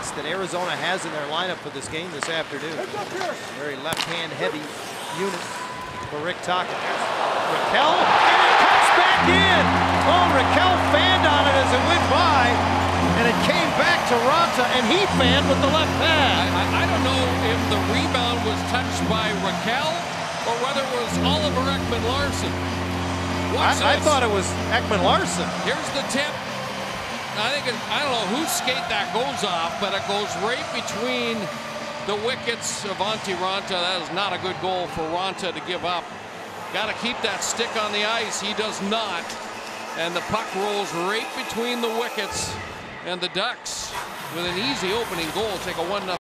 best that Arizona has in their lineup for this game this afternoon. Very left-hand heavy unit for Rick Tocchet. Rakell, and it comes back in. Oh, Rakell fanned on it as it went by, and it came back to Raanta, and he fanned with the left pad. I don't know if the rebound was touched by Rakell or whether it was Oliver Ekman-Larsson. I thought it was Ekman-Larsson. Here's the tip. I don't know whose skate that goes off, but it goes right between the wickets of Antti Raanta. That is not a good goal for Raanta to give up. Got to keep that stick on the ice. He does not. And the puck rolls right between the wickets, and the Ducks, with an easy opening goal, take a 1-0.